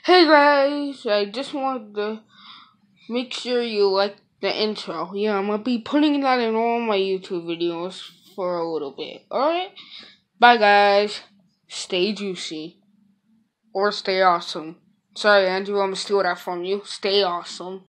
Hey guys, I just wanted to make sure you like the intro. Yeah, I'm gonna be putting that in all my YouTube videos for a little bit. Alright? Bye guys. Stay juicy. Or stay awesome. Sorry, Andrew, I'm gonna steal that from you. Stay awesome.